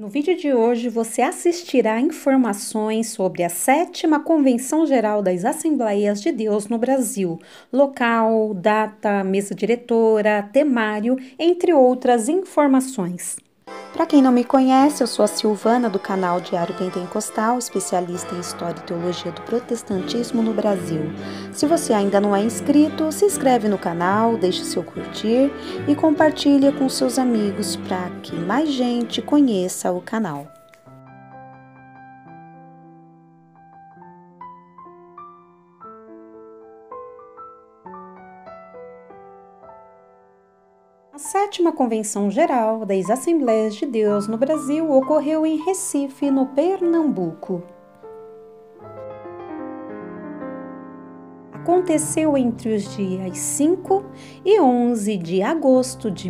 No vídeo de hoje, você assistirá informações sobre a 7ª Convenção Geral das Assembleias de Deus no Brasil, local, data, mesa diretora, temário, entre outras informações. Para quem não me conhece, eu sou a Silvana do canal Diário Pentecostal, especialista em História e Teologia do Protestantismo no Brasil. Se você ainda não é inscrito, se inscreve no canal, deixe seu curtir e compartilhe com seus amigos para que mais gente conheça o canal. A 7ª Convenção Geral das Assembleias de Deus no Brasil ocorreu em Recife, no Pernambuco. Aconteceu entre os dias 5 e 11 de agosto de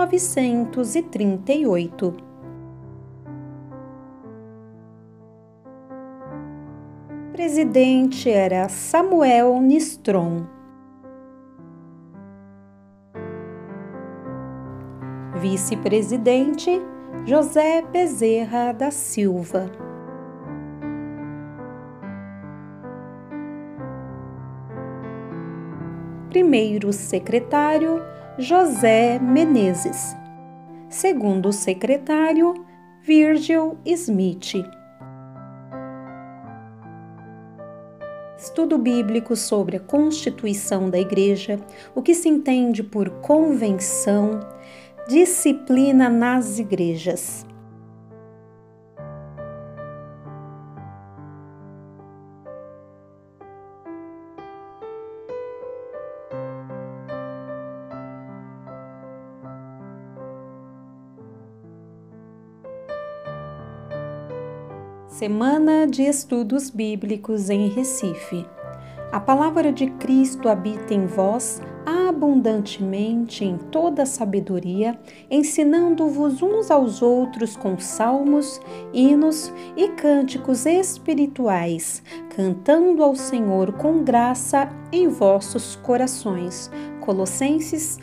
1938. O presidente era Samuel Nistron. Vice-presidente, José Bezerra da Silva. Primeiro secretário, José Menezes. Segundo secretário, Virgil Smith. Estudo bíblico sobre a Constituição da Igreja, o que se entende por convenção, disciplina nas igrejas. Semana de Estudos Bíblicos em Recife. A palavra de Cristo habita em vós abundantemente em toda sabedoria, ensinando-vos uns aos outros com salmos, hinos e cânticos espirituais, cantando ao Senhor com graça em vossos corações. Colossenses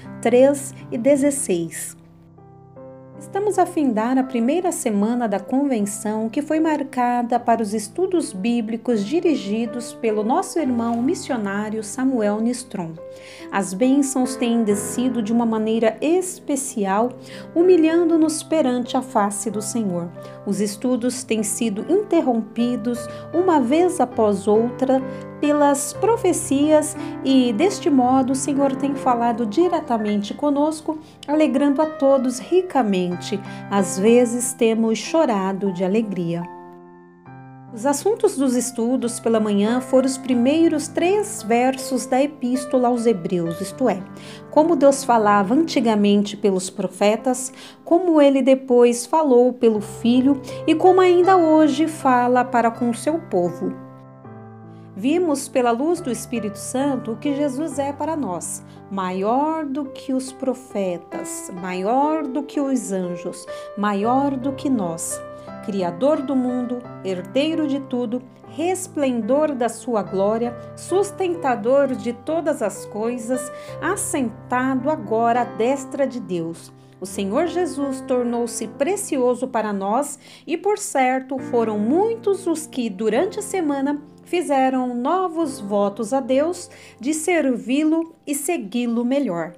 3:16. Estamos a findar a primeira semana da convenção, que foi marcada para os estudos bíblicos dirigidos pelo nosso irmão missionário Samuel Nistron. As bênçãos têm descido de uma maneira especial, humilhando-nos perante a face do Senhor. Os estudos têm sido interrompidos uma vez após outra pelas profecias e, deste modo, o Senhor tem falado diretamente conosco, alegrando a todos ricamente. Às vezes temos chorado de alegria. Os assuntos dos estudos pela manhã foram os primeiros 3 versos da Epístola aos Hebreus, isto é, como Deus falava antigamente pelos profetas, como Ele depois falou pelo Filho e como ainda hoje fala para com o seu povo. Vimos pela luz do Espírito Santo o que Jesus é para nós, maior do que os profetas, maior do que os anjos, maior do que nós, Criador do mundo, herdeiro de tudo, resplendor da sua glória, sustentador de todas as coisas, assentado agora à destra de Deus. O Senhor Jesus tornou-se precioso para nós e, por certo, foram muitos os que, durante a semana, fizeram novos votos a Deus de servi-lo e segui-lo melhor.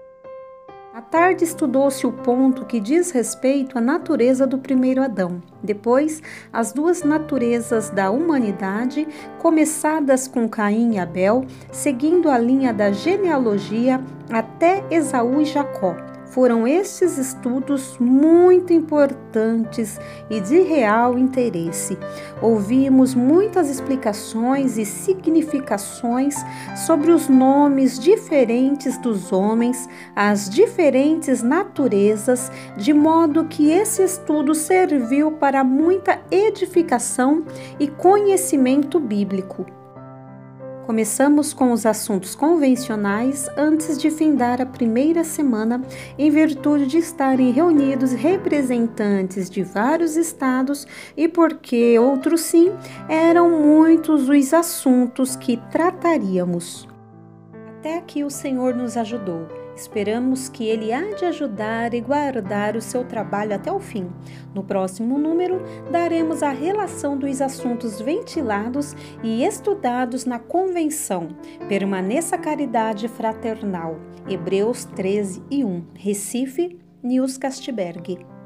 À tarde estudou-se o ponto que diz respeito à natureza do primeiro Adão. Depois, as 2 naturezas da humanidade, começadas com Caim e Abel, seguindo a linha da genealogia até Esaú e Jacó. Foram estes estudos muito importantes e de real interesse. Ouvimos muitas explicações e significações sobre os nomes diferentes dos homens, as diferentes naturezas, de modo que esse estudo serviu para muita edificação e conhecimento bíblico. Começamos com os assuntos convencionais antes de findar a primeira semana, em virtude de estarem reunidos representantes de vários estados e porque, outros sim, eram muitos os assuntos que trataríamos. Até aqui o Senhor nos ajudou. Esperamos que ele há de ajudar e guardar o seu trabalho até o fim. No próximo número, daremos a relação dos assuntos ventilados e estudados na convenção. Permaneça a caridade fraternal. Hebreus 13:1. Recife, Nils Castberg.